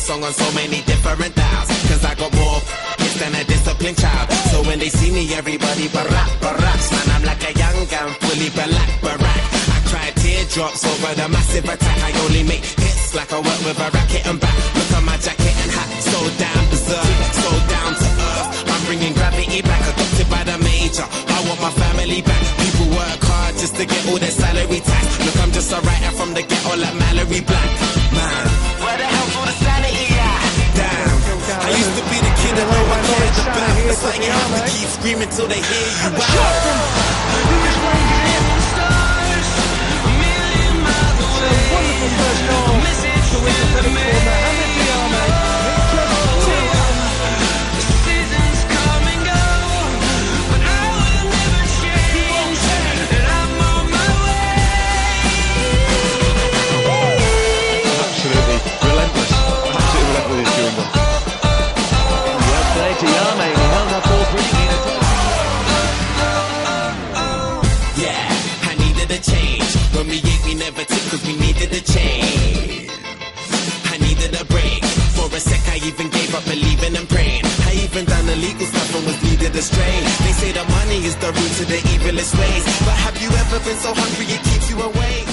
song on so many different dials, cause I got more hits than a disciplined child. So when they see me, everybody baracks. Man, I'm like a young gun, fully barack. I cry teardrops over the massive attack. I only make hits like I work with a racket and back. Look at my jacket and hat, so damn berserk, so down to earth. I'm bringing gravity back, adopted by the major. I want my family back. People work hard just to get all their salary tax. Look, I'm just a writer from the ghetto like Mallory Black. Man, where the hell's all the sanity at? Damn, I used to be the kid that no one cared about. It's like you have to keep screaming till they hear you out. When we ate, we never took, cause we needed a change. I needed a break. For a sec, I even gave up believing and praying. I even done illegal stuff and was needed astray. They say the money is the root to the evilest ways, but have you ever been so hungry it keeps you awake?